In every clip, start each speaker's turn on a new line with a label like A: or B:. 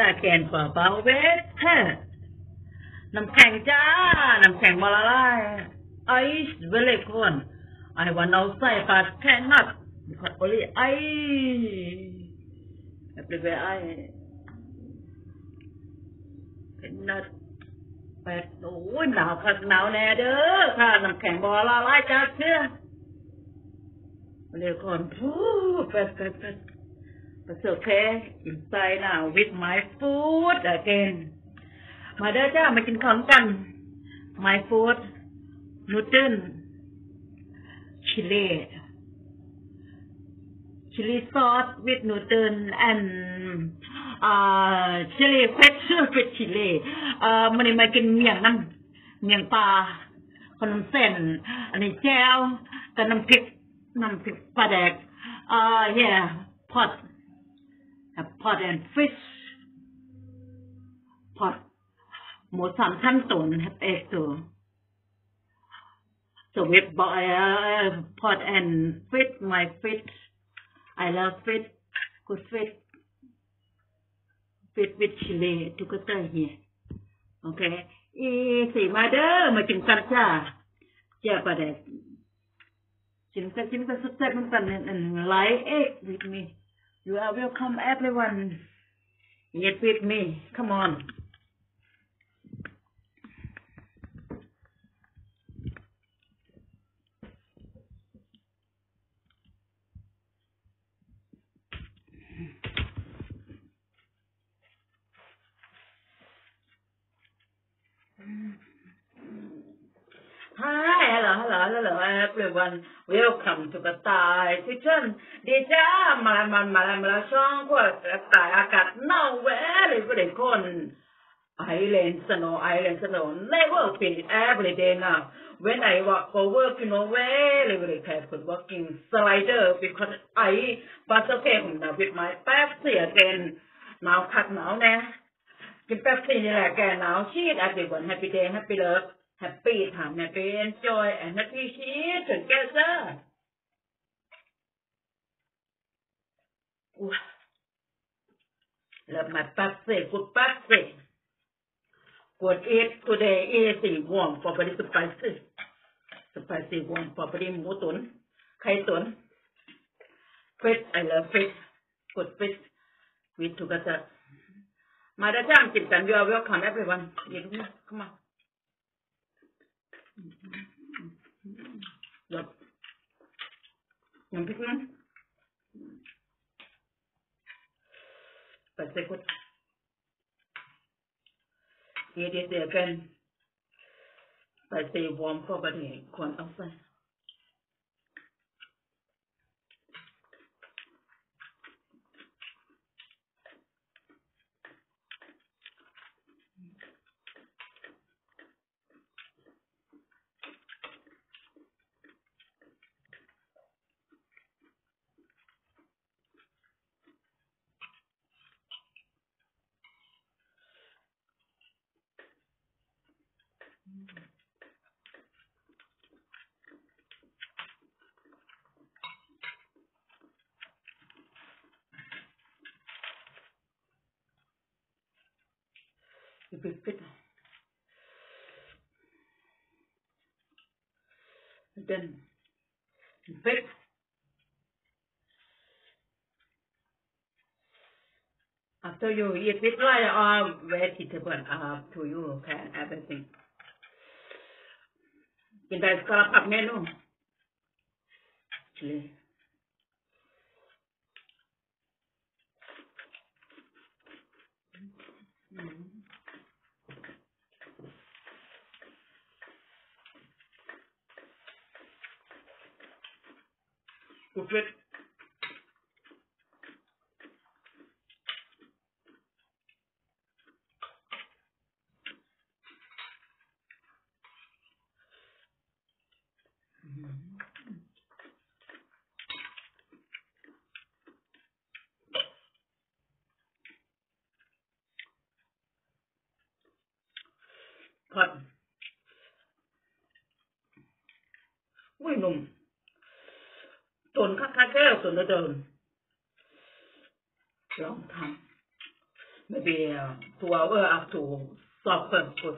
A: แกนกว่าเบาเวทแท้น้ำแข็งจ้าน้ำแข็งมาละลายไอซ์เวลคอนไอวันเอาใส่ปาดแค่นัดขอดโอลิไอเปลี่ยนไอเป็นนัดเป็ดโอ้ยหนาวคักหนาวแน่เด้อค่ะน้ำแข็งบอละลายจ้าเชื่อเวลคอนพูเป็ดIt's okay. Inside now with my food again. มาเด้อจ้ามากินของกัน My food noodle chili sauce with noodle and chili with chili มันนี่มากินเมี่ยงน้ำเมี่ยงปลาขนมเส้นอันนี้แจ่วกับน้ำพริกปลาแดกyeah pot and fish pot หมูสามชั้นตุ๋น have egg too so with pot and fish my fish I love fish good fish with chili together here okay สิมาเด้อมากินกันจ้าเจ้าประเด็กกินกันสุดๆมันกันlike egg with me You are welcome, everyone. Eat with me. Come on. Hi, hello, everyone. Welcome to the Thai kitchen. ดีจ้ามาช่องพวกตายอากาศหนาวเว้ยเลยก็ได้คน Island snow never finish every day now. When I walk for work, really careful walking slider because I pass okay with my Pepsi again. หนาวคักหนาวแน่กินเป๊ปซี่นี่แหละแกหนาวชีด everyone happy day happy love.Happy time, happy enjoy, and happy cheer together. Love my Pepsi, good Pepsi. Good eat today easy warm property spicy warm property หมูตุ๋นไข่ตุ๋น fish I love fish good fish with together มาได้จ้างกินกัน you are welcome everyone ยินดีเข้ามาแบบน้ำพริกนั้นไปใส่กุดเดี๋ยวกันไปใส่วอร์มเข้าไปในควันเอาใส่ปิดthen pick after you eat with rice or vegetable to you can everything กินได้สารพัดเมนูเลยกุดผัดอุ้ยนุ่มตุนคักแก้วตุนเดิมลองท maybe 2 hours after soften good.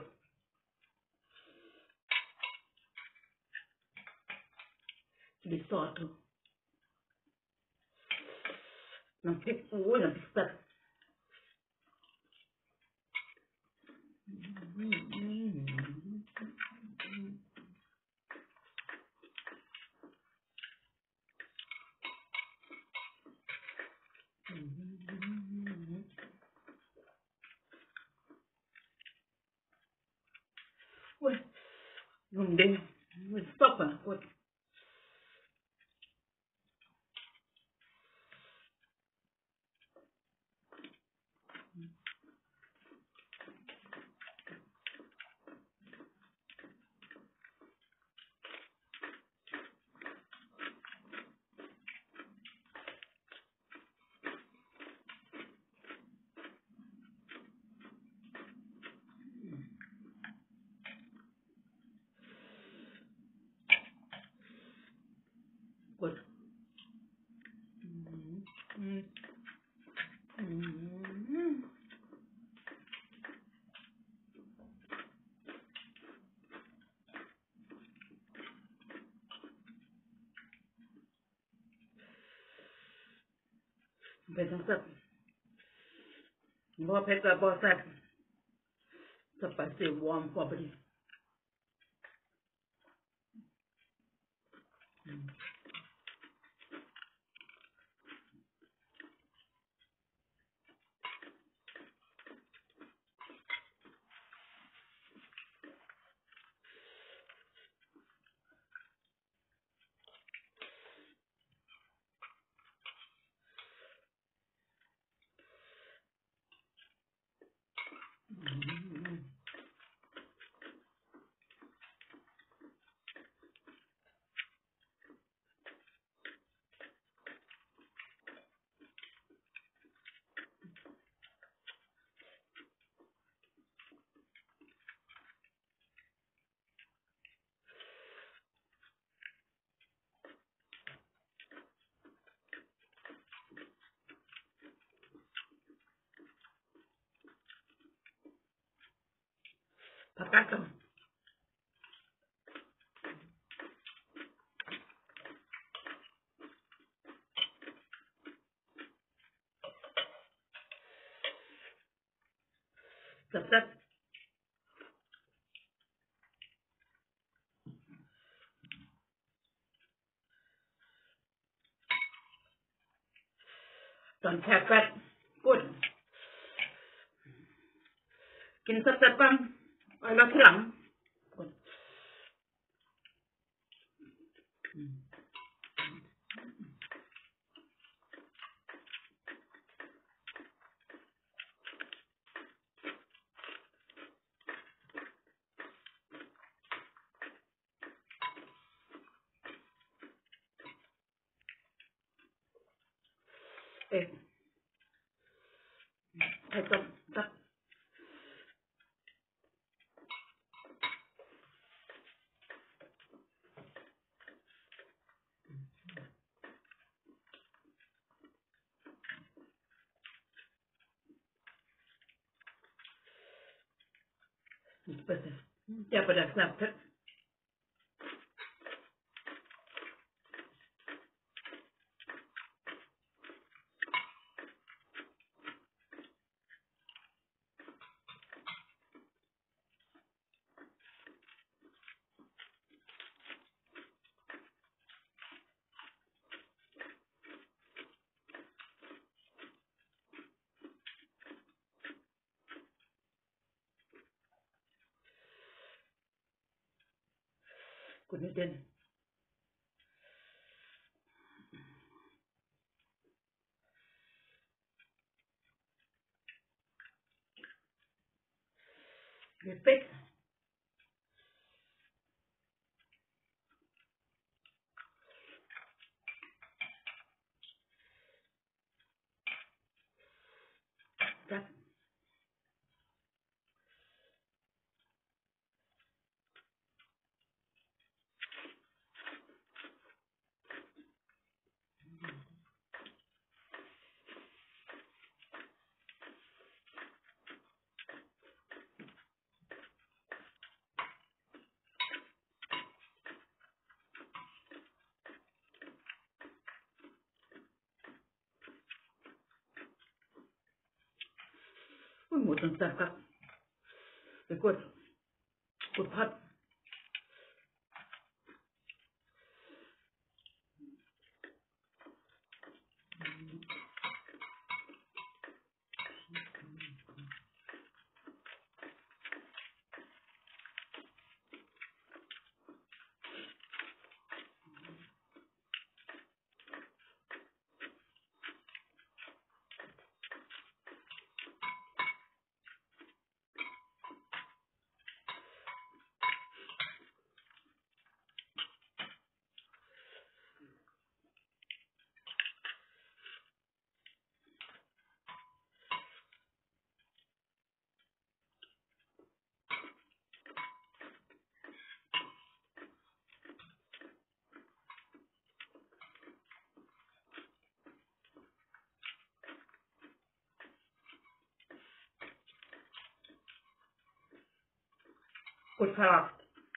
A: Be salt too. น้ำพริกน้ำพริกสัตว์เว้ยนุ่มเด้งมันซอกอ่ะกดกดเป็นทั้งสัตว์บ่เผ็ดกับบ่แซ่บสไปซี่วอร์มพอดีผักกาดดองแซ่บตอนแช่แฟตกุดกินแซ่บๆบ้างไว้แล้วทีหลังกุดให้ต้มสักอย่าประดักสับเผ็ดกุดนิดเดียวเผ็ดเป็ดจัดหมูต่างๆครับไปกดพัดกดพลัก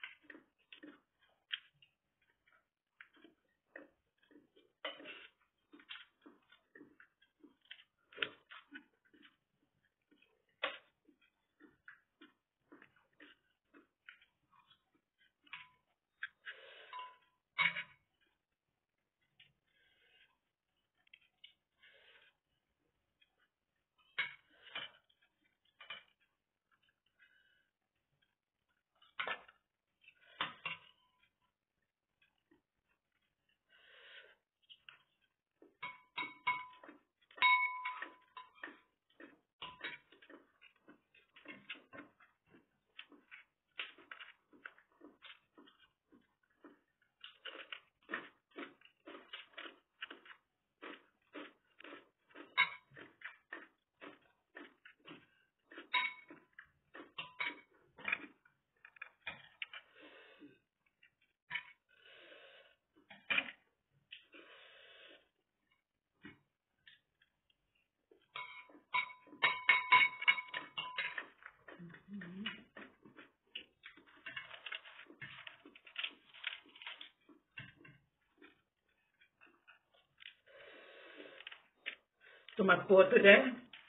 A: ตัวมาปวดตัวเด้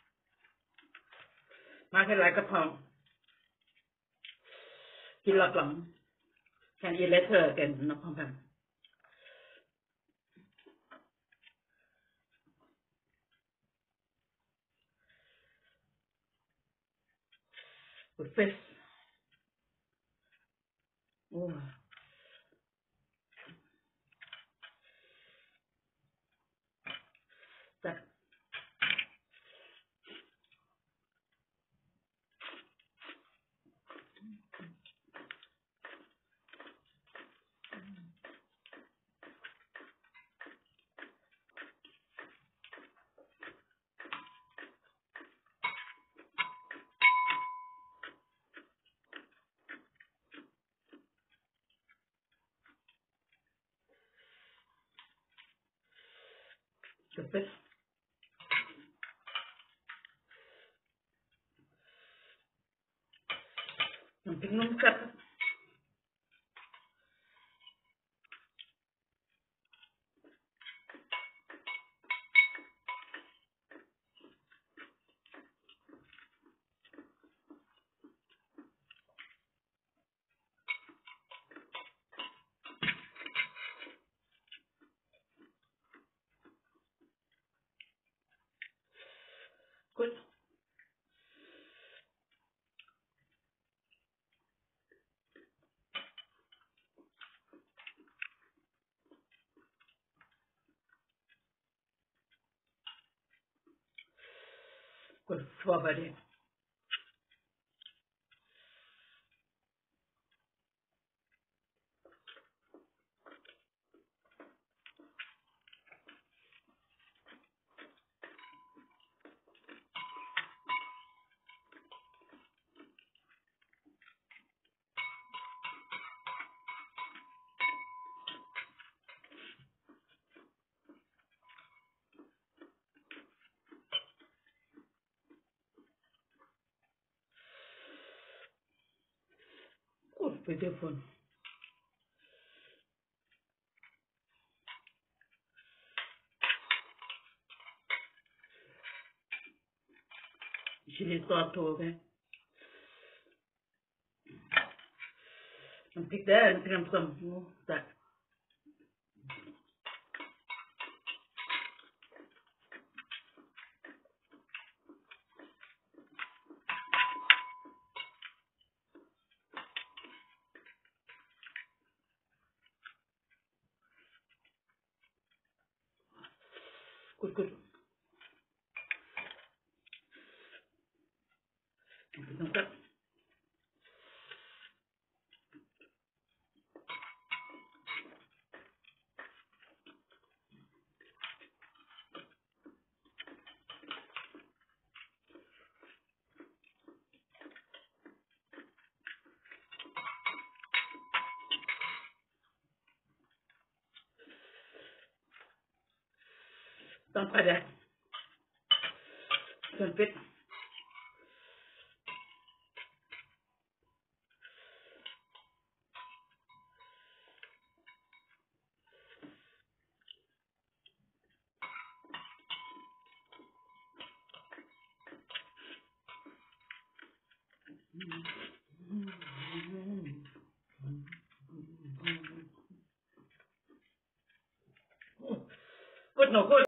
A: มาแค่ไรกระเพรากินหลับหลังแค่นี้เลเทอร์กันนะพ่อแม่กดเฟสโอ้จัดกดเฟสน้ำพริกน้ำจัดกดกดฟัวไปดิกดไปเดี๋ยวฝน chili sauce okay น้ำพริกแดงน้ำพริกน้ำส้มจัดกุดต้องกัดต้องไปเลยส่วนเป็ดกุดหนูกุด